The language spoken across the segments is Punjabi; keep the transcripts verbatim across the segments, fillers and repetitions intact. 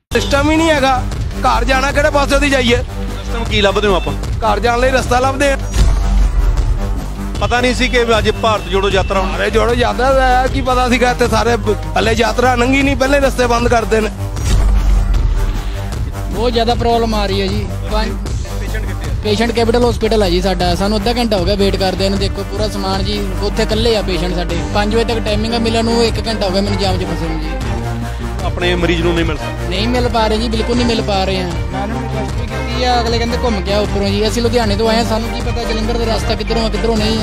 सिस्टम ही नहीं है। घर जाना किहड़े पासे दी जाइए? सिस्टम की लभदे हो आपां? घर जाने लई रस्ता लभदे पता नहीं सी कि अज भारत जोड़ो यात्रा अरे जोड़ो यात्रा है की पता सीगा इत्थे सारे पहले यात्रा लंघी नहीं पहले रस्ते बंद करते हैं। बहुत ज्यादा प्रॉब्लम आ रही है जी। पेशेंट कैपिटल हॉस्पिटल है जी साडा, सानू अद्धा घंटा हो गया वेट करदे ने। देखो पूरा समान जी उत्थे कल्ले आ पेशेंट साडे। पाँच बजे तक टाइमिंग है मिलण नूं, एक घंटा हो गया मैनूं जाम च फसे नूं जी। अपने मरीज नूं नहीं मिल सकदा? नहीं मिल पा रहे जी, बिल्कुल नहीं मिल पा रहे हैं। मैंने रिक्वेस्ट भी की है, अगले कहते घूम गया उपरों जी। असं लुधियाने तो आए हैं, सानू की पता जलंधर का रास्ता किधरों है किधरों नहीं है।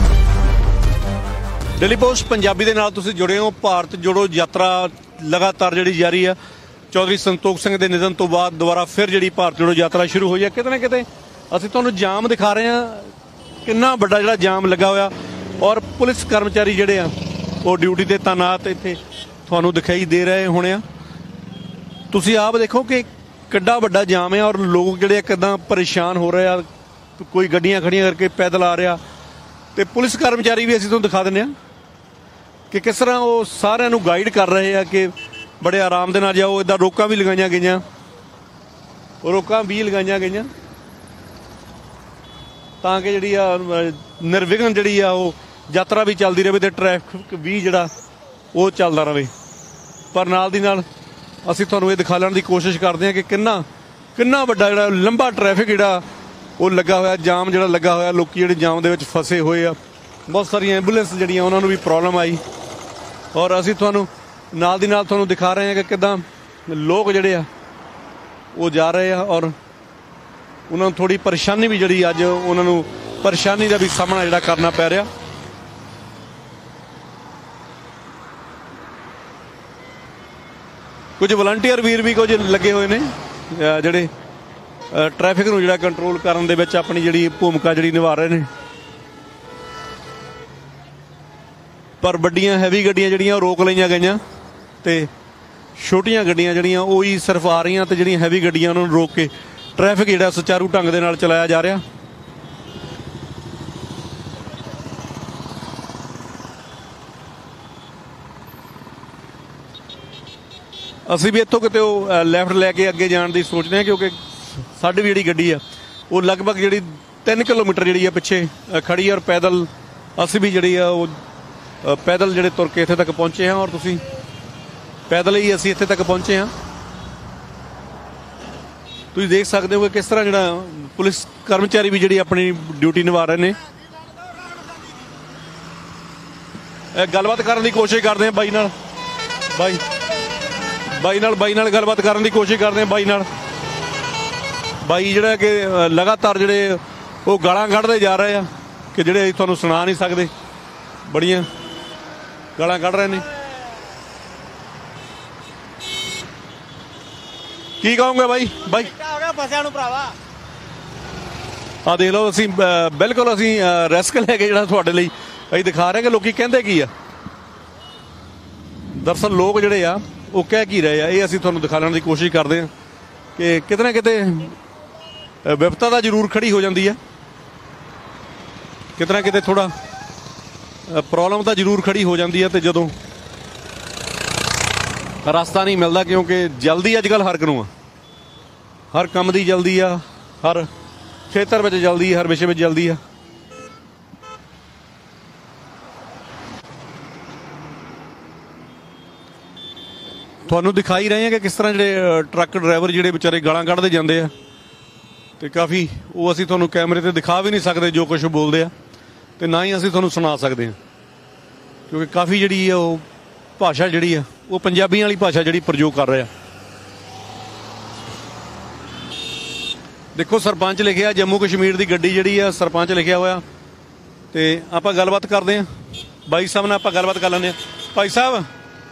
डेली पोस्ट पंजाबी दे नाल तुसीं जुड़े हो। भारत जोड़ो यात्रा लगातार जिहड़ी जारी है। चौधरी संतोख सिंह के निधन तो बाद दोबारा फिर जिहड़ी भारत जोड़ो यात्रा शुरू हुई है। किते ना किते असीं तुहानूं जाम दिखा रहे हैं, किन्ना वड्डा जिहड़ा जाम लगा होया और पुलिस कर्मचारी जिहड़े आ वो ड्यूटी ते तैनात इत्थे तुहानूं दिखाई दे रहे होने आ। तुसीं आप देखो कि किड्डा वड्डा जाम है और लोग जिहड़े किदां परेशान हो रहे आ। कोई गड्डियां खड़ियां करके पैदल आ रहा ते पुलिस कर्मचारी भी असीं तुहानूं दिखा दिंदे आ कि किस तरह वो सारिਆਂ ਨੂੰ गाइड कर रहे हैं कि बड़े आराम दे नाल जाओ। इदां रोकां भी लगाईਆਂ गईਆਂ, रोकां भी लगाईਆਂ गईਆਂ ਤਾਂ कि जिहड़ी आ निर्विघन जिहड़ी आ वो यात्रा भी चलदी रहे ते ट्रैफिक भी जिहड़ा वो चलदा रहे। पर नाल दी नाल ਅਸੀਂ ਤੁਹਾਨੂੰ ਇਹ ਦਿਖਾ ਲੈਣ ਦੀ ਕੋਸ਼ਿਸ਼ ਕਰਦੇ ਹਾਂ ਕਿ ਕਿੰਨਾ ਕਿੰਨਾ ਵੱਡਾ ਜਿਹੜਾ ਲੰਬਾ ਟ੍ਰੈਫਿਕ ਜਿਹੜਾ ਉਹ ਲੱਗਾ ਹੋਇਆ, ਜਾਮ ਜਿਹੜਾ ਲੱਗਾ ਹੋਇਆ। ਲੋਕੀ ਜਿਹੜੇ ਜਾਮ ਦੇ ਵਿੱਚ ਫਸੇ ਹੋਏ ਆ। ਬਹੁਤ ਸਾਰੀਆਂ ਐਂਬੂਲੈਂਸ ਜਿਹੜੀਆਂ ਉਹਨਾਂ ਨੂੰ ਵੀ ਪ੍ਰੋਬਲਮ ਆਈ ਔਰ ਅਸੀਂ ਤੁਹਾਨੂੰ ਨਾਲ ਦੀ ਨਾਲ ਤੁਹਾਨੂੰ ਦਿਖਾ ਰਹੇ ਹਾਂ ਕਿ ਕਿੱਦਾਂ ਲੋਕ ਜਿਹੜੇ ਆ ਉਹ ਜਾ ਰਹੇ ਆ ਔਰ ਉਹਨਾਂ ਨੂੰ ਥੋੜੀ ਪਰੇਸ਼ਾਨੀ ਵੀ ਜਿਹੜੀ ਅੱਜ ਉਹਨਾਂ ਨੂੰ ਪਰੇਸ਼ਾਨੀ ਦਾ ਵੀ ਸਾਹਮਣਾ ਜਿਹੜਾ ਕਰਨਾ ਪੈ ਰਿਹਾ। कुछ वलंटियर वीर भी कुछ लगे हुए ने जिहड़े ट्रैफिक नूं जिहड़ा कंट्रोल करन दे विच अपनी जिहड़ी भूमिका जिहड़ी निभा रहे ने। पर वड्डियां हैवी गड्डियां जिहड़ियां रोक लईਆਂ गईਆਂ ते छोटियां गड्डियां जिहड़ियां ਉਹ ही सिर्फ आ रहीਆਂ ते जिहड़ियां हैवी गड्डियां उन्हां नूं रोक के ट्रैफिक जिहड़ा सुचारू ढंग दे नाल चलाया जा रहा। ਅਸੀਂ ਵੀ ਇੱਥੋਂ ਕਿਤੇ ਉਹ ਲੈਫਟ ਲੈ ਕੇ ਅੱਗੇ ਜਾਣ ਦੀ ਸੋਚਦੇ ਹਾਂ ਕਿਉਂਕਿ ਸਾਡੀ ਵੀ ਜਿਹੜੀ ਗੱਡੀ ਆ ਉਹ ਲਗਭਗ ਜਿਹੜੀ ਤਿੰਨ ਕਿਲੋਮੀਟਰ ਜਿਹੜੀ ਆ ਪਿੱਛੇ ਖੜੀ ਆ ਔਰ ਪੈਦਲ ਅਸੀਂ ਵੀ ਜਿਹੜੀ ਆ ਉਹ ਪੈਦਲ ਜਿਹੜੇ ਤੁਰ ਕੇ ਇੱਥੇ ਤੱਕ ਪਹੁੰਚੇ ਹਾਂ ਔਰ ਤੁਸੀਂ ਪੈਦਲ ਹੀ ਅਸੀਂ ਇੱਥੇ ਤੱਕ ਪਹੁੰਚੇ ਹਾਂ। ਤੁਸੀਂ ਦੇਖ ਸਕਦੇ ਹੋ ਕਿ ਕਿਸ ਤਰ੍ਹਾਂ ਜਿਹੜਾ ਪੁਲਿਸ ਕਰਮਚਾਰੀ ਵੀ ਜਿਹੜੀ ਆਪਣੀ ਡਿਊਟੀ ਨਿਭਾ ਰਹੇ ਨੇ। ਗੱਲਬਾਤ ਕਰਨ ਦੀ ਕੋਸ਼ਿਸ਼ ਕਰਦੇ ਹਾਂ ਬਾਈ ਨਾਲ। ਬਾਈ ਬਾਈ ਨਾਲ ਬਾਈ ਨਾਲ ਗੱਲਬਾਤ ਕਰਨ ਦੀ ਕੋਸ਼ਿਸ਼ ਕਰਦੇ ਹਾਂ। ਬਾਈ ਨਾਲ ਬਾਈ ਜਿਹੜਾ ਕਿ ਲਗਾਤਾਰ ਜਿਹੜੇ ਉਹ ਗਾਲਾਂ ਕੱਢਦੇ ਜਾ ਰਹੇ ਆ ਕਿ ਜਿਹੜੇ ਅਸੀਂ ਤੁਹਾਨੂੰ ਸੁਣਾ ਨਹੀਂ ਸਕਦੇ, ਬੜੀਆਂ ਗਾਲਾਂ ਕੱਢ ਰਹੇ ਨੇ। ਕੀ ਕਹੋਗੇ ਬਾਈ? ਬਾਈ ਹੋ ਗਿਆ ਫਸਿਆ ਨੂੰ ਭਰਾਵਾ। ਆ ਦੇਖ ਲਓ ਅਸੀਂ ਬਿਲਕੁਲ ਅਸੀਂ ਰਿਸਕ ਲੈ ਕੇ ਜਿਹੜਾ ਤੁਹਾਡੇ ਲਈ ਅਸੀਂ ਦਿਖਾ ਰਹੇ ਕਿ ਲੋਕੀ ਕਹਿੰਦੇ ਕੀ ਆ। ਦਰਅਸਲ ਲੋਕ ਜਿਹੜੇ ਆ ਉਹ ਕਹਿ ਕੀ ਰਹੇ ਆ ਇਹ ਅਸੀਂ ਤੁਹਾਨੂੰ ਦਿਖਾਉਣ ਦੀ ਕੋਸ਼ਿਸ਼ ਕਰਦੇ ਹਾਂ ਕਿ ਕਿਤੇ ਨਾ ਕਿਤੇ ਵਿਪਤਾ ਤਾਂ ਜ਼ਰੂਰ ਖੜੀ ਹੋ ਜਾਂਦੀ ਹੈ, ਕਿਤੇ ਨਾ ਕਿਤੇ ਥੋੜਾ ਪ੍ਰੋਬਲਮ ਤਾਂ ਜ਼ਰੂਰ ਖੜੀ ਹੋ ਜਾਂਦੀ ਹੈ। ਤੇ ਜਦੋਂ ਰਸਤਾ ਨਹੀਂ ਮਿਲਦਾ ਕਿਉਂਕਿ ਜਲਦੀ ਅੱਜ ਕੱਲ੍ਹ ਹਰ ਇੱਕ ਨੂੰ ਆ, ਹਰ ਕੰਮ ਦੀ ਜਲਦੀ ਆ, ਹਰ ਖੇਤਰ ਵਿੱਚ ਜਲਦੀ, ਹਰ ਵਿਸ਼ੇ ਵਿੱਚ ਜਲਦੀ ਆ। ਤੁਹਾਨੂੰ ਦਿਖਾਈ ਰਹੇ ਆ ਕਿ ਕਿਸ ਤਰ੍ਹਾਂ ਜਿਹੜੇ ਟਰੱਕ ਡਰਾਈਵਰ ਜਿਹੜੇ ਵਿਚਾਰੇ ਗਾਲਾਂ ਕੱਢਦੇ ਜਾਂਦੇ ਆ ਤੇ ਕਾਫੀ ਉਹ ਅਸੀਂ ਤੁਹਾਨੂੰ ਕੈਮਰੇ ਤੇ ਦਿਖਾ ਵੀ ਨਹੀਂ ਸਕਦੇ ਜੋ ਕੁਝ ਬੋਲਦੇ ਆ ਤੇ ਨਾ ਹੀ ਅਸੀਂ ਤੁਹਾਨੂੰ ਸੁਣਾ ਸਕਦੇ ਹਾਂ ਕਿਉਂਕਿ ਕਾਫੀ ਜਿਹੜੀ ਆ ਉਹ ਭਾਸ਼ਾ ਜਿਹੜੀ ਆ ਉਹ ਪੰਜਾਬੀਆਂ ਵਾਲੀ ਭਾਸ਼ਾ ਜਿਹੜੀ ਪ੍ਰਯੋਗ ਕਰ ਰਹੇ ਆ। ਦੇਖੋ ਸਰਪੰਚ ਲਿਖਿਆ ਜੰਮੂ ਕਸ਼ਮੀਰ ਦੀ ਗੱਡੀ ਜਿਹੜੀ ਆ ਸਰਪੰਚ ਲਿਖਿਆ ਹੋਇਆ ਤੇ ਆਪਾਂ ਗੱਲਬਾਤ ਕਰਦੇ ਹਾਂ ਬਾਈ ਸਾਹਿਬ ਨਾਲ। ਆਪਾਂ ਗੱਲਬਾਤ ਕਰ ਲੈਂਦੇ ਹਾਂ। ਭਾਈ ਸਾਹਿਬ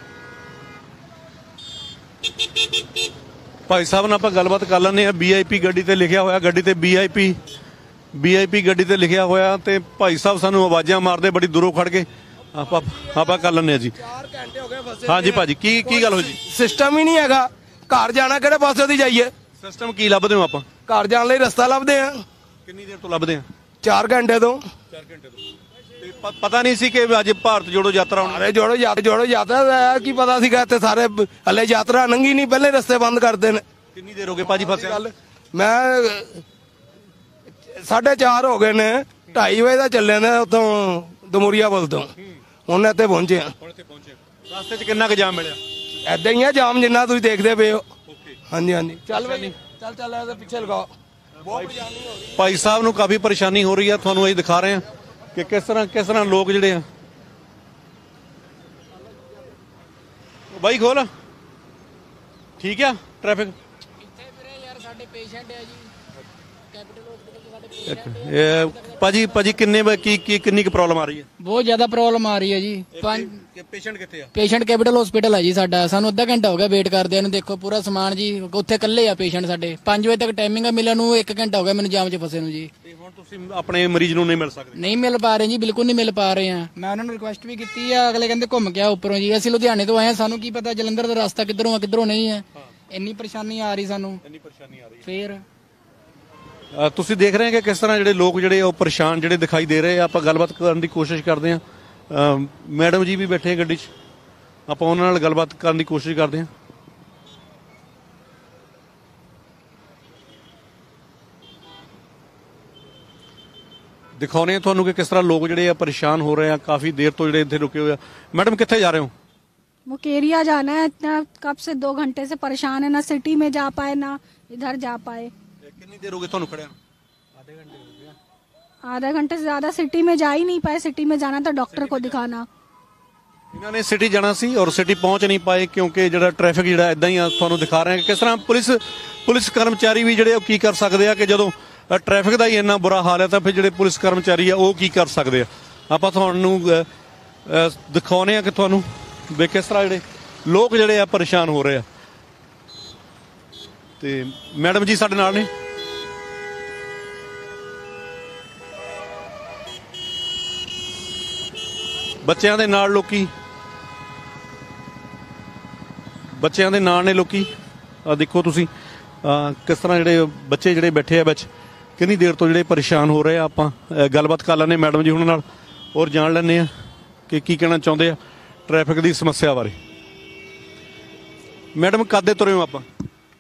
ਭਾਈ ਸਾਹਿਬ ਨਾਲ ਆਪਾਂ ਗੱਲਬਾਤ ਕਰ ਲੈਂਦੇ ਹਾਂ। ਵੀ ਆਈ ਪੀ ਗੱਡੀ ਤੇ ਲਿਖਿਆ ਹੋਇਆ, ਗੱਡੀ ਤੇ ਵੀ ਆਈ ਪੀ ਵੀ ਆਈ ਪੀ ਗੱਡੀ ਤੇ ਲਿਖਿਆ ਹੋਇਆ ਤੇ ਭਾਈ ਸਾਹਿਬ ਸਾਨੂੰ ਆਵਾਜ਼ਾਂ ਮਾਰਦੇ ਬੜੀ ਦੂਰੋਂ ਖੜ ਕੇ। ਆਪਾਂ ਆਪਾਂ ਕਰ ਲੈਂਦੇ ਹਾਂ ਜੀ। चार घंटे हो गए फसे। ਹਾਂਜੀ ਭਾਜੀ ਕੀ ਕੀ ਗੱਲ ਹੋਈ ਜੀ? सिस्टम ही नहीं है। घर जाना किहड़े पासे दी जाइए? ਸਿਸਟਮ ਕੀ ਲੱਭਦੇ ਹੋ ਆਪਾਂ? घर जाने लई रस्ता लभदे आ। ਕਿੰਨੀ ਦੇਰ ਤੋਂ ਲੱਭਦੇ ਆ? चार घंटे तो ਚਾਰ ਘੰਟੇ ਤੋਂ। ਤੇ ਪ- ਪਤਾ ਨਹੀਂ ਸੀ ਕਿ ਅੱਜ ਭਾਰਤ ਜੋੜੋ ਯਾਤਰਾ ਹੋਣੀ। ਸਾਰੇ ਜੋੜੋ ਯਾਤਰਾ ਜੋੜੋ ਯਾਤਰਾ ਦਾ ਕੀ ਪਤਾ ਸੀਗਾ ਇੱਥੇ ਸਾਰੇ ਹਲੇ ਯਾਤਰਾ ਲੰਘੀ ਨਹੀਂ ਪਹਿਲੇ ਰਸਤੇ ਬੰਦ ਕਰਦੇ ਨੇ। ਕਿੰਨੀ ਦੇਰ ਹੋ ਗਈ ਭਾਜੀ ਫਸਿਆ? ਗੱਲ ਮੈਂ ਸਾਢੇ ਚਾਰ ਹੋ ਗਏ ਨੇ, ਢਾਈ ਵਜੇ ਦਾ ਚੱਲੇ ਨੇ ਉੱਥੋਂ ਦਮੂਰੀਆ ਪੁਲ ਤੋਂ, ਹੁਣ ਇੱਥੇ ਪਹੁੰਚੇ ਆ। ਹੁਣ ਇੱਥੇ ਪਹੁੰਚੇ ਰਸਤੇ 'ਚ ਕਿੰਨਾ ਕੁ ਜਾਮ ਮਿਲਿਆ? ਐਦਾਂ ਹੀ ਆ ਜਾਮ ਜਿੰਨਾ ਤੁਸੀਂ ਦੇਖਦੇ ਪਏ ਹੋ। ਹਾਂਜੀ ਹਾਂਜੀ ਚੱਲ ਬਈ ਚੱਲ ਚੱਲ ਇਹਦੇ ਪਿੱਛੇ ਲਗਾਓ। ਬਹੁਤ ਪਰੇਸ਼ਾਨੀ ਹੋ ਰਹੀ ਭਾਈ ਸਾਹਿਬ ਨੂੰ ਕਾਫੀ ਪਰੇਸ਼ਾਨੀ ਹੋ ਰਹੀ ਆ, ਤੁਹਾਨੂੰ ਅਸੀਂ ਦਿਖਾ ਰਹੇ ਹਾਂ ਕਿ ਕਿਸ ਤਰ੍ਹਾਂ ਕਿਸ ਤਰ੍ਹਾਂ ਲੋਕ ਜਿਹੜੇ ਆ। ਬਾਈ ਖੋਲ ਠੀਕ ਆ ਟ੍ਰੈਫਿਕ ਇੱਥੇ ਵੀਰੇ ਯਾਰ ਸਾਡੇ ਪੇਸ਼ੈਂਟ ਆ ਜੀ, ਕੈਪੀਟਲ ਹਸਪੀਟਲ ਚ ਸਾਡੇ patient ਇਹ ਭਾਜੀ ਭਾਜੀ ਕਿੰਨੇ ਵਾ- ਕੀ ਕੀ ਕਿੰਨੀ ਕੁ ਪ੍ਰੋਬਲਮ ਆ ਰਹੀ ਹੈ? ਬਹੁਤ ਜ਼ਿਆਦਾ ਪ੍ਰੋਬਲਮ ਆ ਰਹੀ ਹੈ ਜੀ। ਪੰਜ ਪੇਸ਼ੈਂਟ ਕਿੱਥੇ ਆ? ਪੇਸ਼ੈਂਟ ਕੈਪੀਟਲ ਹਸਪੀਟਲ ਹੈ ਜੀ ਸਾਡਾ, ਸਾਨੂੰ ਅੱਧਾ ਘੰਟਾ ਹੋ ਗਿਆ ਵੇਟ ਕਰਦਿਆਂ ਨੂੰ। ਦੇਖੋ ਪੂਰਾ ਸਮਾਨ ਜੀ, ਉੱਥੇ ਇਕੱਲੇ ਆ ਪੇਸ਼ੈਂਟ ਸਾਡੇ। ਪੰਜ ਵਜੇ ਤੱਕ ਟਾਈਮਿੰਗ ਆ ਮਿਲਣ ਨੂੰ, ਇੱਕ ਘੰਟਾ ਹੋ ਗਿਆ ਮੈਨੂੰ ਜਾਮ 'ਚ ਫਸੇ ਨੂੰ ਜੀ। ਤੇ ਹੁਣ ਤੁਸੀਂ ਆਪਣੇ ਮਰੀਜ਼ ਨੂੰ ਨਹੀਂ ਮਿਲ ਸਕਦੇ? ਨਹੀਂ ਮਿਲ ਪਾ ਰਹੇ ਜੀ, ਬਿਲਕੁਲ ਨਹੀਂ ਮਿਲ ਪਾ ਰਹੇ ਆ। ਮੈਂ ਉਹਨਾਂ ਨੂੰ ਰਿਕੁਐਸਟ ਵੀ ਕੀਤੀ ਆ, ਅਗਲੇ ਕਹਿੰਦੇ ਘੁੰਮ ਕੇ ਆ ਉੱਪਰੋਂ ਜੀ। ਅਸੀਂ ਲੁਧਿਆਣੇ ਤੋਂ ਆਏ ਆ, ਸਾਨੂੰ ਕੀ ਪਤਾ ਜਲੰਧਰ ਦਾ ਰਸਤਾ ਕਿੱਧਰੋਂ ਆ ਕਿੱਧਰੋਂ ਨਹੀਂ ਹੈ। ਇੰਨੀ ਪਰੇਸ਼ਾਨੀ ਆ ਰਹੀ ਸਾਨੂੰ। ਇੰਨੀ ਪਰੇਸ਼ਾਨੀ ਆ ਰਹੀ ਫੇਰ ਹੈ। ਤੁਸੀਂ ਦੇਖ ਰਹੇ ਹੋ ਕਿ ਕਿਸ ਤਰ੍ਹਾਂ ਜਿਹੜੇ ਲੋਕ ਜਿਹੜੇ ਉਹ ਪਰੇਸ਼ਾਨ ਜਿਹੜੇ ਦਿਖਾਈ ਦੇ ਰਹੇ ਆ। ਆਪਾਂ ਗੱਲਬਾਤ ਕਰਨ ਦੀ ਕੋਸ਼ਿਸ਼ ਕਰਦੇ ਹਾਂ। ਮੈਡਮ ਜੀ ਵੀ ਬੈਠੇ ਗੱਡੀ 'ਚ, ਆਪਾਂ ਉਹਨਾਂ ਨਾਲ ਗੱਲਬਾਤ ਕਰਨ ਦੀ ਕੋਸ਼ਿਸ਼ ਕਰਦੇ ਹਾਂ। ਦਿਖਾਉਣੇ ਆ ਤੁਹਾਨੂੰ ਕਿ ਕਿਸ ਤਰ੍ਹਾਂ ਲੋਕ ਜਿਹੜੇ ਆ ਪਰੇਸ਼ਾਨ ਹੋ ਰਹੇ ਆ, ਕਾਫੀ ਦੇਰ ਤੋਂ ਜਿਹੜੇ ਇੱਥੇ ਰੁਕੇ ਹੋਏ ਆ। ਮੈਡਮ कितने जा रहे हो? मुकेरिया जाना है, इतना कब से दो घंटे से परेशान है, ना सिटी में जा पाए ना इधर जा पाए। कितनी देर हो गई ਤੁਹਾਨੂੰ ਖੜਿਆ? आधा घंटे से ज्यादा सिटी में जा ही नहीं पाए। सिटी में जाना था डॉक्टर को दिखाना। ਇਹਨਾਂ ਨੇ ਸਿਟੀ ਜਾਣਾ ਸੀ ਔਰ ਸਿਟੀ ਪਹੁੰਚ ਨਹੀਂ ਪਾਏ ਕਿਉਂਕਿ ਜਿਹੜਾ ਟ੍ਰੈਫਿਕ ਜਿਹੜਾ ਇਦਾਂ ਹੀ ਆ। ਤੁਹਾਨੂੰ ਦਿਖਾ ਰਹੇ ਹਾਂ ਕਿ ਕਿਸ ਤਰ੍ਹਾਂ ਪੁਲਿਸ ਪੁਲਿਸ ਕਰਮਚਾਰੀ ਵੀ ਜਿਹੜੇ ਉਹ ਕੀ ਕਰ ਸਕਦੇ ਆ ਕਿ ਜਦੋਂ ਟ੍ਰੈਫਿਕ ਦਾ ਹੀ ਇੰਨਾ ਬੁਰਾ ਹਾਲ ਹੈ ਤਾਂ ਫਿਰ ਜਿਹੜੇ ਪੁਲਿਸ ਕਰਮਚਾਰੀ ਆ ਉਹ ਕੀ ਕਰ ਸਕਦੇ ਆ। ਆਪਾਂ ਤੁਹਾਨੂੰ ਦਿਖਾਉਣੇ ਆ ਕਿ ਤੁਹਾਨੂੰ ਵੀ ਕਿਸ ਤਰ੍ਹਾਂ ਜਿਹੜੇ ਲੋਕ ਜਿਹੜੇ ਆ ਪਰੇਸ਼ਾਨ ਹੋ ਰਹੇ ਆ। ਤੇ ਮੈਡਮ ਜੀ ਸਾਡੇ ਨਾਲ ਨੇ। ਬੱਚਿਆਂ ਦੇ ਨਾਲ ਲੋਕੀ ਬੱਚਿਆਂ ਦੇ ਨਾਲ ਨੇ ਲੋਕੀ। ਆ ਦੇਖੋ ਤੁਸੀਂ ਕਿਸ ਤਰ੍ਹਾਂ ਜਿਹੜੇ ਬੱਚੇ ਜਿਹੜੇ ਬੈਠੇ ਆ ਵਿੱਚ ਕਿੰਨੀ ਦੇਰ ਤੋਂ ਜਿਹੜੇ ਪਰੇਸ਼ਾਨ ਹੋ ਰਹੇ ਆ। ਆਪਾਂ ਗੱਲਬਾਤ ਕਰ ਲੈਂਦੇ ਮੈਡਮ ਜੀ ਉਹਨਾਂ ਨਾਲ ਔਰ ਜਾਣ ਲੈਂਦੇ ਆ ਕਿ ਕੀ ਕਹਿਣਾ ਚਾਹੁੰਦੇ ਆ ਟ੍ਰੈਫਿਕ ਦੀ ਸਮੱਸਿਆ ਬਾਰੇ। ਮੈਡਮ ਕਦੇ ਤੁਰੇ ਹੋ ਆਪਾਂ?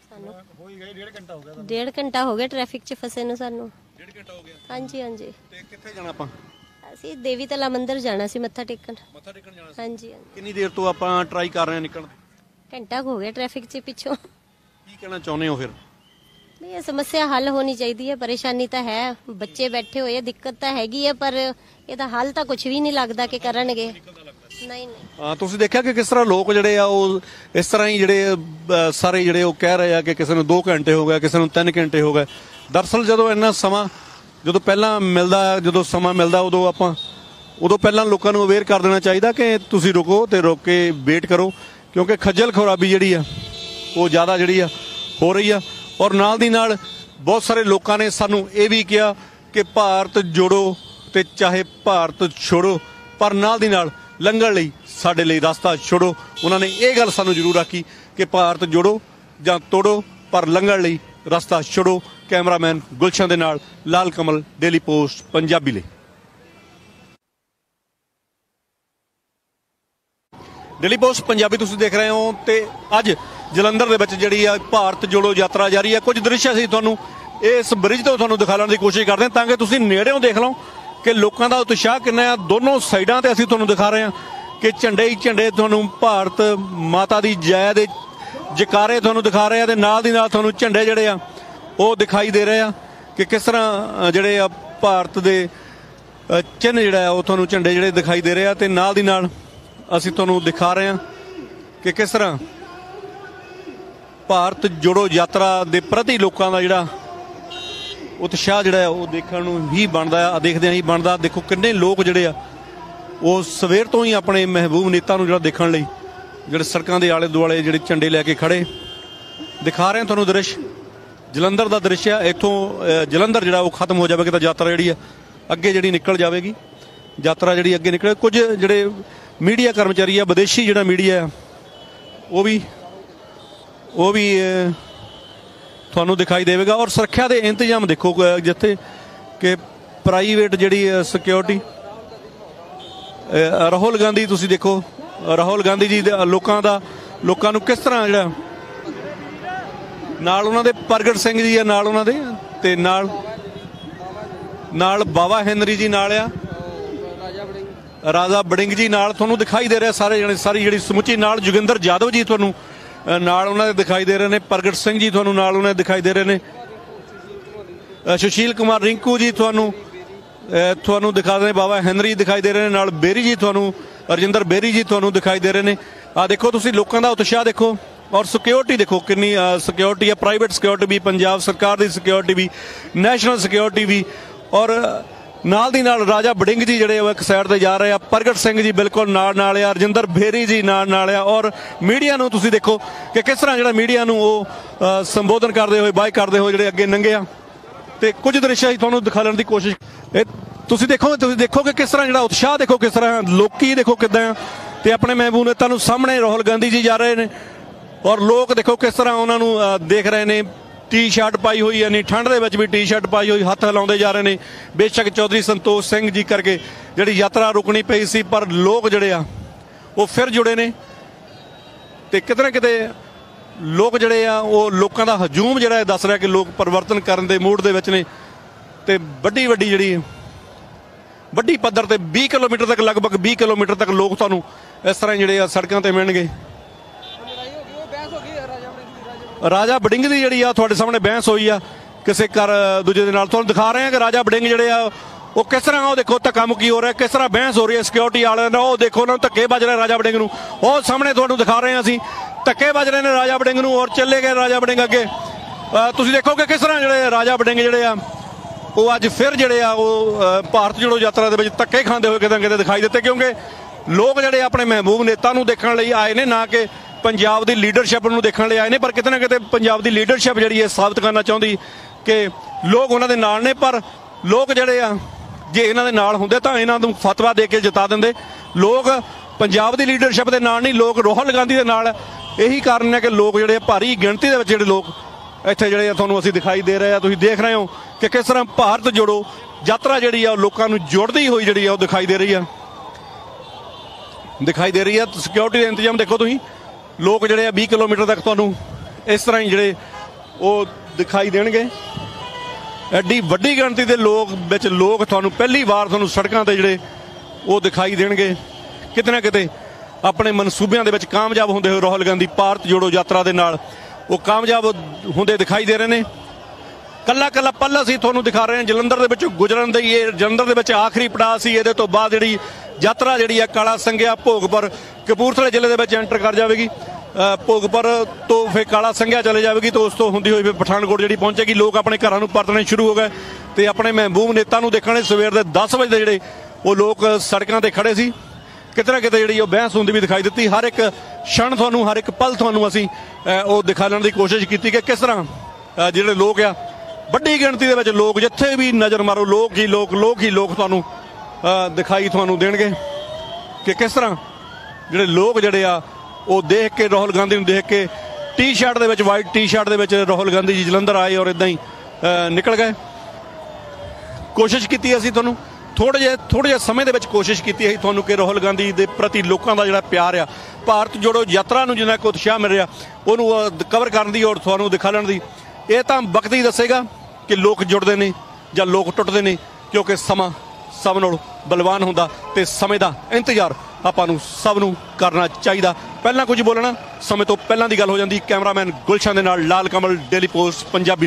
डेढ़ घंटा हो गया ट्रैफिक च फसे ਨੂੰ ਸਾਨੂੰ। ਡੇਢ ਘੰਟਾ ਹੋ ਗਿਆ। ਹਾਂਜੀ ਹਾਂਜੀ। ਤੇ ਕਿੱਥੇ ਜਾਣਾ ਆਪਾਂ? ਅਸੀਂ ਦੇਵੀ ਤਲਾ ਮੰਦਿਰ ਜਾਣਾ ਸੀ ਮੱਥਾ ਟੇਕਣ। ਮੱਥਾ ਟੇਕਣ ਜਾਣਾ ਸੀ। ਹਾਂਜੀ ਹਾਂਜੀ। ਕਿੰਨੀ ਦੇਰ ਤੋਂ ਆਪਾਂ ਟਰਾਈ ਕਰ ਰਹੇ ਹਾਂ ਨਿਕਲਣ? ਘੰਟਾ ਹੋ ਗਿਆ ट्रैफिक ਚ ਪਿੱਛੋਂ। ਕੀ ਕਹਿਣਾ ਚਾਹੁੰਦੇ ਹੋ ਫਿਰ? ਨਹੀਂ ਇਹ ਸਮੱਸਿਆ ਹੱਲ ਹੋਣੀ ਚਾਹੀਦੀ ਹੈ। ਪਰੇਸ਼ਾਨੀ ਤਾਂ ਹੈ, ਬੱਚੇ ਬੈਠੇ ਹੋਏ ਆ, ਦਿੱਕਤ ਤਾਂ ਹੈਗੀ ਹੈ, ਪਰ ਇਹਦਾ ਹੱਲ ਤਾਂ ਕੁਝ ਵੀ ਨਹੀਂ ਲੱਗਦਾ ਕਿ ਕਰਨਗੇ। ਨਹੀਂ ਨਹੀਂ ਹਾਂ ਤੁਸੀਂ ਦੇਖਿਆ ਕਿ ਕਿਸ ਤਰ੍ਹਾਂ ਲੋਕ ਜਿਹੜੇ ਆ ਉਹ ਇਸ ਤਰ੍ਹਾਂ ਹੀ ਜਿਹੜੇ ਅ, ਸਾਰੇ ਜਿਹੜੇ ਉਹ ਕਹਿ ਰਹੇ ਆ ਕਿ ਕਿਸੇ ਨੂੰ ਦੋ ਘੰਟੇ ਹੋ ਗਏ, ਕਿਸੇ ਨੂੰ ਤਿੰਨ ਘੰਟੇ ਹੋ ਗਏ। ਦਰਅਸਲ ਜਦੋਂ ਇੰਨਾ ਸਮਾਂ ਜਦੋਂ ਪਹਿਲਾਂ ਮਿਲਦਾ ਜਦੋਂ ਸਮਾਂ ਮਿਲਦਾ ਉਦੋਂ ਆਪਾਂ ਉਦੋਂ ਪਹਿਲਾਂ ਲੋਕਾਂ ਨੂੰ ਅਵੇਅਰ ਕਰ ਦੇਣਾ ਚਾਹੀਦਾ ਕਿ ਤੁਸੀਂ ਰੁਕੋ ਤੇ ਰੁਕ ਕੇ ਵੇਟ ਕਰੋ ਕਿਉਂਕਿ ਖੱਜਲ ਖੁਰਾਬੀ ਜਿਹੜੀ ਆ ਉਹ ਜ਼ਿਆਦਾ ਜਿਹੜੀ ਆ ਹੋ ਰਹੀ ਆ। ਔਰ ਨਾਲ ਦੀ ਨਾਲ ਬਹੁਤ ਸਾਰੇ ਲੋਕਾਂ ਨੇ ਸਾਨੂੰ ਇਹ ਵੀ ਕਿਹਾ ਕਿ ਭਾਰਤ ਜੋੜੋ ਤੇ ਚਾਹੇ ਭਾਰਤ ਛੋੜੋ, ਪਰ ਨਾਲ ਦੀ ਨਾਲ ਲੰਘਣ ਲਈ ਸਾਡੇ ਲਈ ਰਸਤਾ ਛੋੜੋ। ਉਹਨਾਂ ਨੇ ਇਹ ਗੱਲ ਸਾਨੂੰ ਜ਼ਰੂਰ ਆਖੀ ਕਿ ਭਾਰਤ ਜੋੜੋ ਜਾਂ ਤੋੜੋ ਪਰ ਲੰਘਣ ਲਈ ਰਸਤਾ ਛੋੜੋ। ਕੈਮਰਾਮੈਨ ਗੁਲਸ਼ਨ ਦੇ ਨਾਲ ਲਾਲ ਕਮਲ, ਡੇਲੀ ਪੋਸਟ ਪੰਜਾਬੀ ਲਈ। ਡੇਲੀ ਪੋਸਟ ਪੰਜਾਬੀ ਤੁਸੀਂ ਦੇਖ ਰਹੇ ਹੋ ਤੇ ਅੱਜ ਜਲੰਧਰ ਦੇ ਵਿੱਚ ਜਿਹੜੀ ਆ ਭਾਰਤ ਜੋੜੋ ਯਾਤਰਾ ਜਾਰੀ ਹੈ। ਕੁਝ ਦ੍ਰਿਸ਼ ਅਸੀਂ ਤੁਹਾਨੂੰ ਇਸ ਬ੍ਰਿਜ ਤੋਂ ਤੁਹਾਨੂੰ ਦਿਖਾਉਣ ਦੀ ਕੋਸ਼ਿਸ਼ ਕਰਦੇ ਹਾਂ ਤਾਂ ਕਿ ਤੁਸੀਂ ਨੇੜਿਓਂ ਦੇਖ ਲਓ ਕਿ ਲੋਕਾਂ ਦਾ ਉਤਸ਼ਾਹ ਕਿੰਨਾ ਆ। ਦੋਨੋਂ ਸਾਈਡਾਂ ਤੇ ਅਸੀਂ ਤੁਹਾਨੂੰ ਦਿਖਾ ਰਹੇ ਹਾਂ ਕਿ ਝੰਡੇ ਹੀ ਝੰਡੇ ਤੁਹਾਨੂੰ ਭਾਰਤ ਮਾਤਾ ਦੀ ਜੈ ਦੇ ਜਕਾਰੇ ਤੁਹਾਨੂੰ ਦਿਖਾ ਰਹੇ ਆ ਤੇ ਨਾਲ ਦੀ ਨਾਲ ਤੁਹਾਨੂੰ ਝੰਡੇ ਜਿਹੜੇ ਆ ਉਹ ਦਿਖਾਈ ਦੇ ਰਹੇ ਆ ਕਿ ਕਿਸ ਤਰ੍ਹਾਂ ਜਿਹੜੇ ਆ ਭਾਰਤ ਦੇ ਚਿੰਨ੍ਹ ਜਿਹੜਾ ਆ ਉਹ ਤੁਹਾਨੂੰ ਝੰਡੇ ਜਿਹੜੇ ਦਿਖਾਈ ਦੇ ਰਹੇ ਆ ਤੇ ਨਾਲ ਦੀ ਨਾਲ ਅਸੀਂ ਤੁਹਾਨੂੰ ਦਿਖਾ ਰਹੇ ਹਾਂ ਕਿ ਕਿਸ ਤਰ੍ਹਾਂ ਭਾਰਤ ਜੋੜੋ ਯਾਤਰਾ ਦੇ ਪ੍ਰਤੀ ਲੋਕਾਂ ਦਾ ਜਿਹੜਾ ਉਤਸ਼ਾਹ ਜਿਹੜਾ ਆ ਉਹ ਦੇਖਣ ਨੂੰ ਹੀ ਬਣਦਾ ਆ, ਦੇਖਦਿਆਂ ਹੀ ਬਣਦਾ। ਦੇਖੋ ਕਿੰਨੇ ਲੋਕ ਜਿਹੜੇ ਆ ਉਹ ਸਵੇਰ ਤੋਂ ਹੀ ਆਪਣੇ ਮਹਿਬੂਬ ਨੇਤਾ ਨੂੰ ਜਿਹੜਾ ਦੇਖਣ ਲਈ ਜਿਹੜੇ ਸੜਕਾਂ ਦੇ ਆਲੇ ਦੁਆਲੇ ਜਿਹੜੇ ਝੰਡੇ ਲੈ ਕੇ ਖੜੇ ਦਿਖਾ ਰਹੇ ਤੁਹਾਨੂੰ ਦ੍ਰਿਸ਼ ਜਲੰਧਰ ਦਾ ਦ੍ਰਿਸ਼ ਆ। ਇੱਥੋਂ ਜਲੰਧਰ ਜਿਹੜਾ ਉਹ ਖਤਮ ਹੋ ਜਾਵੇਗਾ ਤਾਂ ਯਾਤਰਾ ਜਿਹੜੀ ਆ ਅੱਗੇ ਜਿਹੜੀ ਨਿਕਲ ਜਾਵੇਗੀ। ਯਾਤਰਾ ਜਿਹੜੀ ਅੱਗੇ ਨਿਕਲੇ ਕੁਝ ਜਿਹੜੇ ਮੀਡੀਆ ਕਰਮਚਾਰੀ ਆ, ਵਿਦੇਸ਼ੀ ਜਿਹੜਾ ਮੀਡੀਆ ਆ ਉਹ ਵੀ ਉਹ ਵੀ ਤੁਹਾਨੂੰ ਦਿਖਾਈ ਦੇਵੇਗਾ। ਔਰ ਸੁਰੱਖਿਆ ਦੇ ਇੰਤਜ਼ਾਮ ਦੇਖੋ ਜਿੱਥੇ ਕਿ ਪ੍ਰਾਈਵੇਟ ਜਿਹੜੀ ਸਿਕਿਉਰਿਟੀ ਅ, ਰਾਹੁਲ ਗਾਂਧੀ ਤੁਸੀਂ ਦੇਖੋ, ਰਾਹੁਲ ਗਾਂਧੀ ਜੀ ਦੇ ਲੋਕਾਂ ਦਾ ਲੋਕਾਂ ਨੂੰ ਕਿਸ ਤਰ੍ਹਾਂ ਜਿਹੜਾ ਨਾਲ ਉਹਨਾਂ ਦੇ ਪ੍ਰਗਟ ਸਿੰਘ ਜੀ ਆ, ਨਾਲ ਉਹਨਾਂ ਦੇ ਤੇ ਨਾਲ ਨਾਲ ਬਾਵਾ ਹੈਨਰੀ ਜੀ ਨਾਲ ਆ, ਰਾਜਾ ਵੜਿੰਗ ਜੀ ਨਾਲ ਤੁਹਾਨੂੰ ਦਿਖਾਈ ਦੇ ਰਿਹਾ। ਸਾਰੇ ਜਣੇ ਸਾਰੀ ਜਿਹੜੀ ਸਮੁੱਚੀ ਨਾਲ ਜੋਗਿੰਦਰ ਯਾਦਵ ਜੀ ਤੁਹਾਨੂੰ ਨਾਲ ਉਹਨਾਂ ਦੇ ਦਿਖਾਈ ਦੇ ਰਹੇ ਨੇ। ਪ੍ਰਗਟ ਸਿੰਘ ਜੀ ਤੁਹਾਨੂੰ ਨਾਲ ਉਹਨਾਂ ਦੇ ਦਿਖਾਈ ਦੇ ਰਹੇ ਨੇ। ਸੁਸ਼ੀਲ ਕੁਮਾਰ ਰਿੰਕੂ ਜੀ ਤੁਹਾਨੂੰ ਤੁਹਾਨੂੰ ਦਿਖਾ ਰਹੇ, ਬਾਵਾ ਹੈਨਰੀ ਦਿਖਾਈ ਦੇ ਰਹੇ ਨੇ, ਨਾਲ ਬੇਰੀ ਜੀ ਤੁਹਾਨੂੰ, ਰਜਿੰਦਰ ਬੇਰੀ ਜੀ ਤੁਹਾਨੂੰ ਦਿਖਾਈ ਦੇ ਰਹੇ ਨੇ। ਆ ਦੇਖੋ ਤੁਸੀਂ ਲੋਕਾਂ ਦਾ ਉਤਸ਼ਾਹ ਦੇਖੋ, ਔਰ ਸਿਕਿਉਰਿਟੀ ਦੇਖੋ ਕਿੰਨੀ ਸਿਕਿਉਰਿਟੀ ਹੈ, ਪ੍ਰਾਈਵੇਟ ਸਿਕਿਉਰਿਟੀ ਵੀ, ਪੰਜਾਬ ਸਰਕਾਰ ਦੀ ਸਿਕਿਉਰਿਟੀ ਵੀ, ਨੈਸ਼ਨਲ ਸਿਕਿਉਰਿਟੀ ਵੀ, ਔਰ ਨਾਲ ਦੀ ਨਾਲ ਰਾਜਾ ਵੜਿੰਗ ਜੀ ਜਿਹੜੇ ਉਹ ਇੱਕ ਸਾਈਡ ਤੇ ਜਾ ਰਹੇ ਆ, ਪ੍ਰਗਟ ਸਿੰਘ ਜੀ ਬਿਲਕੁਲ ਨਾਲ ਨਾਲ ਆ, ਰਜਿੰਦਰ ਬੇਰੀ ਜੀ ਨਾਲ ਨਾਲ ਆ। ਔਰ ਮੀਡੀਆ ਨੂੰ ਤੁਸੀਂ ਦੇਖੋ ਕਿ ਕਿਸ ਤਰ੍ਹਾਂ ਜਿਹੜਾ ਮੀਡੀਆ ਨੂੰ ਉਹ ਸੰਬੋਧਨ ਕਰਦੇ ਹੋਏ, ਬਾਈ ਕਰਦੇ ਹੋਏ ਜਿਹੜੇ ਅੱਗੇ ਲੰਘੇ ਆ। ਤੇ ਕੁਝ ਦ੍ਰਿਸ਼ ਹੀ ਤੁਹਾਨੂੰ ਦਿਖਾਉਣ ਦੀ ਕੋਸ਼ਿਸ਼, ਇਹ ਤੁਸੀਂ ਦੇਖੋ ਤੁਸੀਂ ਦੇਖੋ ਕਿ ਕਿਸ ਤਰ੍ਹਾਂ ਜਿਹੜਾ ਉਤਸ਼ਾਹ ਦੇਖੋ, ਕਿਸ ਤਰ੍ਹਾਂ ਲੋਕੀ ਦੇਖੋ ਕਿੱਦਾਂ ਆ। ਤੇ ਆਪਣੇ ਮਹਿਬੂਬ ਨੇਤਾ ਨੂੰ ਸਾਹਮਣੇ ਰਾਹੁਲ ਗਾਂਧੀ ਜੀ ਜਾ ਰਹੇ ਨੇ, ਔਰ ਲੋਕ ਦੇਖੋ ਕਿਸ ਤਰ੍ਹਾਂ ਉਹਨਾਂ ਨੂੰ ਦੇਖ ਰਹੇ ਨੇ। ਟੀ ਸ਼ਰਟ ਪਾਈ ਹੋਈ ਹੈ, ਨਹੀਂ ਠੰਡ ਦੇ ਵਿੱਚ ਵੀ ਟੀ ਸ਼ਰਟ ਪਾਈ ਹੋਈ, ਹੱਥ ਹਿਲਾਉਂਦੇ ਜਾ ਰਹੇ ਨੇ। ਬੇਸ਼ੱਕ ਚੌਧਰੀ ਸੰਤੋਖ ਸਿੰਘ ਜੀ ਕਰਕੇ ਜਿਹੜੀ ਯਾਤਰਾ ਰੁਕਣੀ ਪਈ ਸੀ, ਪਰ ਲੋਕ ਜਿਹੜੇ ਆ ਉਹ ਫਿਰ ਜੁੜੇ ਨੇ। ਤੇ ਕਿਤੇ ਨਾ ਕਿਤੇ ਲੋਕ ਜਿਹੜੇ ਆ ਉਹ ਲੋਕਾਂ ਦਾ ਹਜੂਮ ਜਿਹੜਾ ਦੱਸ ਰਿਹਾ ਕਿ ਲੋਕ ਪਰਿਵਰਤਨ ਕਰਨ ਦੇ ਮੂਡ ਦੇ ਵਿੱਚ ਨੇ। ਤੇ ਵੱਡੀ ਵੱਡੀ ਜਿਹੜੀ ਵੱਡੀ ਪੱਧਰ ਤੇ ਵੀਹ ਕਿਲੋਮੀਟਰ ਤੱਕ, ਲਗਭਗ ਵੀਹ ਕਿਲੋਮੀਟਰ ਤੱਕ ਲੋਕ ਤੁਹਾਨੂੰ ਇਸ ਤਰ੍ਹਾਂ ਜਿਹੜੇ ਆ ਸੜਕਾਂ ਤੇ ਮਿਲਣਗੇ। ਰਾਜਾ ਵੜਿੰਗ ਦੀ ਜਿਹੜੀ ਆ ਤੁਹਾਡੇ ਸਾਹਮਣੇ ਬਹਿਸ ਹੋਈ ਆ ਕਿਸੇ ਕਰ ਦੂਜੇ ਦੇ ਨਾਲ, ਤੁਹਾਨੂੰ ਦਿਖਾ ਰਹੇ ਆ ਕਿ ਰਾਜਾ ਵੜਿੰਗ ਜਿਹੜੇ ਆ ਉਹ ਕਿਸ ਤਰ੍ਹਾਂ, ਉਹ ਦੇਖੋ ਧੱਕਾ ਮੁੱਕੀ ਹੋ ਰਿਹਾ, ਕਿਸ ਤਰ੍ਹਾਂ ਬਹਿਸ ਹੋ ਰਹੀ ਹੈ ਸਿਕਿਉਰਿਟੀ ਵਾਲਿਆਂ ਨਾਲ। ਉਹ ਦੇਖੋ ਉਹਨਾਂ ਨੂੰ ਧੱਕੇ ਵੱਜ ਰਹੇ ਰਾਜਾ ਵੜਿੰਗ ਨੂੰ, ਉਹ ਸਾਹਮਣੇ ਤੁਹਾਨੂੰ ਦਿਖਾ ਰਹੇ ਆ ਅਸੀਂ, ਧੱਕੇ ਵੱਜ ਰਹੇ ਨੇ ਰਾਜਾ ਵੜਿੰਗ ਨੂੰ, ਔਰ ਚੱਲੇ ਗਏ ਰਾਜਾ ਵੜਿੰਗ ਅੱਗੇ। ਤੁਸੀਂ ਦੇਖੋ ਕਿ ਕਿਸ ਤਰ੍ਹਾਂ ਜਿਹੜੇ ਰਾਜਾ ਵੜਿੰਗ ਜਿਹੜੇ ਆ ਉਹ ਅੱਜ ਫਿਰ ਜਿਹੜੇ ਆ ਉਹ ਭਾਰਤ ਜੋੜੋ ਯਾਤਰਾ ਦੇ ਵਿੱਚ ਧੱਕੇ ਖਾਂਦੇ ਹੋਏ ਕਿਤੇ ਕਿਤੇ ਦਿਖਾਈ ਦਿੱਤੇ, ਕਿਉਂਕਿ ਲੋਕ ਜਿਹੜੇ ਆਪਣੇ ਮਹਿਬੂਬ ਨੇਤਾ ਨੂੰ ਦੇਖਣ ਲਈ ਆਏ ਨੇ, ਨਾ ਕਿ ਪੰਜਾਬ ਦੀ ਲੀਡਰਸ਼ਿਪ ਨੂੰ ਦੇਖਣ ਲਈ ਆਏ ਨੇ। ਪਰ ਕਿਤੇ ਨਾ ਕਿਤੇ ਪੰਜਾਬ ਦੀ ਲੀਡਰਸ਼ਿਪ ਜਿਹੜੀ ਹੈ ਸਾਬਤ ਕਰਨਾ ਚਾਹੁੰਦੀ ਕਿ ਲੋਕ ਉਹਨਾਂ ਦੇ ਨਾਲ ਨੇ। ਪਰ ਲੋਕ ਜਿਹੜੇ ਆ ਜੇ ਇਹਨਾਂ ਦੇ ਨਾਲ ਹੁੰਦੇ ਤਾਂ ਇਹਨਾਂ ਨੂੰ ਫਤਵਾ ਦੇ ਕੇ ਜਿਤਾ ਦਿੰਦੇ। ਲੋਕ ਪੰਜਾਬ ਦੀ ਲੀਡਰਸ਼ਿਪ ਦੇ ਨਾਲ ਨਹੀਂ, ਲੋਕ ਰਾਹੁਲ ਗਾਂਧੀ ਦੇ ਨਾਲ। ਇਹੀ ਕਾਰਨ ਹੈ ਕਿ ਲੋਕ ਜਿਹੜੇ ਭਾਰੀ ਗਿਣਤੀ ਦੇ ਵਿੱਚ ਜਿਹੜੇ ਲੋਕ ਇੱਥੇ ਜਿਹੜੇ ਆ ਤੁਹਾਨੂੰ ਅਸੀਂ ਦਿਖਾਈ ਦੇ ਰਹੇ ਆ। ਤੁਸੀਂ ਦੇਖ ਰਹੇ ਹੋ ਕਿ ਕਿਸ ਤਰ੍ਹਾਂ ਭਾਰਤ ਜੋੜੋ ਯਾਤਰਾ ਜਿਹੜੀ ਆ ਉਹ ਲੋਕਾਂ ਨੂੰ ਜੋੜਦੀ ਹੋਈ ਜਿਹੜੀ ਆ ਉਹ ਦਿਖਾਈ ਦੇ ਰਹੀ ਆ ਦਿਖਾਈ ਦੇ ਰਹੀ ਆ ਸਿਕਿਉਰਿਟੀ ਦੇ ਇੰਤਜ਼ਾਮ ਦੇਖੋ ਤੁਸੀਂ, ਲੋਕ ਜਿਹੜੇ ਆ ਵੀਹ ਕਿਲੋਮੀਟਰ ਤੱਕ ਤੁਹਾਨੂੰ ਇਸ ਤਰ੍ਹਾਂ ਹੀ ਜਿਹੜੇ ਉਹ ਦਿਖਾਈ ਦੇਣਗੇ। ਐਡੀ ਵੱਡੀ ਗਿਣਤੀ ਦੇ ਲੋਕ ਵਿੱਚ ਲੋਕ ਤੁਹਾਨੂੰ ਪਹਿਲੀ ਵਾਰ ਤੁਹਾਨੂੰ ਸੜਕਾਂ ਤੇ ਜਿਹੜੇ ਉਹ ਦਿਖਾਈ ਦੇਣਗੇ। ਕਿਤੇ ਨਾ ਕਿਤੇ ਆਪਣੇ ਮਨਸੂਬਿਆਂ ਦੇ ਵਿੱਚ ਕਾਮਯਾਬ ਹੁੰਦੇ ਹੋਏ ਰਾਹੁਲ ਗਾਂਧੀ ਭਾਰਤ ਜੋੜੋ ਯਾਤਰਾ ਦੇ ਨਾਲ ਉਹ ਕਾਮਯਾਬ ਹੁੰਦੇ ਦਿਖਾਈ ਦੇ ਰਹੇ ਨੇ। ਕੱਲਾ ਕੱਲਾ ਪਲ ਅਸੀਂ ਤੁਹਾਨੂੰ ਦਿਖਾ ਰਹੇ ਹਾਂ ਜਲੰਧਰ ਦੇ ਵਿੱਚ ਗੁਜਰਨ ਦੇ। ਇਹ ਜਲੰਧਰ ਦੇ ਵਿੱਚ ਆਖਰੀ ਪੜਾਅ ਸੀ। ਇਹਦੇ ਤੋਂ ਬਾਅਦ ਜਿਹੜੀ ਯਾਤਰਾ ਜਿਹੜੀ ਆ ਕਾਲਾ ਸੰਘਿਆ ਭੋਗਪੁਰ ਕਪੂਰਥਲੇ ਜ਼ਿਲ੍ਹੇ ਦੇ ਵਿੱਚ ਐਂਟਰ ਕਰ ਜਾਵੇਗੀ। ਭੋਗਪੁਰ ਤੋਂ ਫਿਰ ਕਾਲਾ ਸੰਘਿਆ ਚਲੇ ਜਾਵੇਗੀ, ਤਾਂ ਉਸ ਤੋਂ ਹੁੰਦੀ ਹੋਈ ਫਿਰ ਪਠਾਨਕੋਟ ਜਿਹੜੀ ਪਹੁੰਚੇਗੀ। ਲੋਕ ਆਪਣੇ ਘਰਾਂ ਨੂੰ ਪਰਤਣੇ ਸ਼ੁਰੂ ਹੋ ਗਏ ਤੇ ਆਪਣੇ ਮਹਿਬੂਬ ਨੇਤਾ ਨੂੰ ਦੇਖਣ ਲਈ ਸਵੇਰ ਦੇ ਦਸ ਵਜੇ ਦੇ ਜਿਹੜੇ ਉਹ ਲੋਕ ਸੜਕਾਂ ਤੇ ਖੜੇ ਸੀ। ਕਿਤੇ ਨਾ ਕਿਤੇ ਜਿਹੜੀ ਉਹ ਬਹਿਸ ਹੁੰਦੀ ਵੀ ਦਿਖਾਈ ਦਿੱਤੀ। ਹਰ ਇੱਕ ਛਣ ਤੁਹਾਨੂੰ, ਹਰ ਇੱਕ ਪਲ ਤੁਹਾਨੂੰ ਅਸੀਂ ਉਹ ਦਿਖਾਉਣ ਦੀ ਕੋਸ਼ਿਸ਼ ਕੀਤੀ ਕਿ ਕਿਸ ਤਰ੍ਹਾਂ ਜਿਹੜੇ ਲੋਕ ਆ ਵੱਡੀ ਗਿਣਤੀ ਦੇ ਵਿੱਚ ਲੋਕ, ਜਿੱਥੇ ਵੀ ਨਜ਼ਰ ਮਾਰੋ ਲੋਕ ਹੀ ਲੋਕ ਲੋਕ ਹੀ ਲੋਕ ਤੁਹਾਨੂੰ ਦਿਖਾਈ ਤੁਹਾਨੂੰ ਦੇਣਗੇ ਕਿ ਕਿਸ ਤਰ੍ਹਾਂ ਜਿਹੜੇ ਲੋਕ ਜਿਹੜੇ ਆ ਉਹ ਦੇਖ ਕੇ ਰਾਹੁਲ ਗਾਂਧੀ ਨੂੰ ਦੇਖ ਕੇ ਟੀ ਸ਼ਰਟ ਦੇ ਵਿੱਚ, ਵਾਈਟ ਟੀ ਸ਼ਰਟ ਦੇ ਵਿੱਚ ਰਾਹੁਲ ਗਾਂਧੀ ਜੀ ਜਲੰਧਰ ਆਏ ਔਰ ਇਦਾਂ ਹੀ ਨਿਕਲ ਗਏ। ਕੋਸ਼ਿਸ਼ ਕੀਤੀ ਅਸੀਂ ਤੁਹਾਨੂੰ ਥੋੜ੍ਹੇ ਜਿਹੇ ਥੋੜ੍ਹੇ ਜਿਹੇ ਸਮੇਂ ਦੇ ਵਿੱਚ ਕੋਸ਼ਿਸ਼ ਕੀਤੀ ਹੈ ਤੁਹਾਨੂੰ ਕਿ ਰਾਹੁਲ ਗਾਂਧੀ ਦੇ ਪ੍ਰਤੀ ਲੋਕਾਂ ਦਾ ਜਿਹੜਾ ਪਿਆਰ ਆ, ਭਾਰਤ ਜੋੜੋ ਯਾਤਰਾ ਨੂੰ ਜਿੰਨਾ ਕੁ ਉਤਸ਼ਾਹ ਮਿਲ ਰਿਹਾ ਉਹਨੂੰ ਕਵਰ ਕਰਨ ਦੀ ਔਰ ਤੁਹਾਨੂੰ ਦਿਖਾਉਣ ਦੀ। ਇਹ ਤਾਂ ਵਕਤ ਹੀ ਦੱਸੇਗਾ ਕਿ ਲੋਕ ਜੁੜਦੇ ਨੇ ਜਾਂ ਲੋਕ ਟੁੱਟਦੇ ਨੇ, ਕਿਉਂਕਿ ਸਮਾਂ ਸਭ ਨਾਲੋਂ ਬਲਵਾਨ ਹੁੰਦਾ ਤੇ ਸਮੇਂ ਦਾ ਇੰਤਜ਼ਾਰ ਆਪਾਂ ਨੂੰ ਸਭ ਨੂੰ ਕਰਨਾ ਚਾਹੀਦਾ। ਪਹਿਲਾਂ ਕੁਝ ਬੋਲਣਾ ਸਮੇਂ ਤੋਂ ਪਹਿਲਾਂ ਦੀ ਗੱਲ ਹੋ ਜਾਂਦੀ। ਕੈਮਰਾਮੈਨ ਗੁਲਸ਼ਨ ਦੇ ਨਾਲ ਲਾਲ ਕਮਲ, ਡੇਲੀ ਪੋਸਟ ਪੰਜਾਬੀ।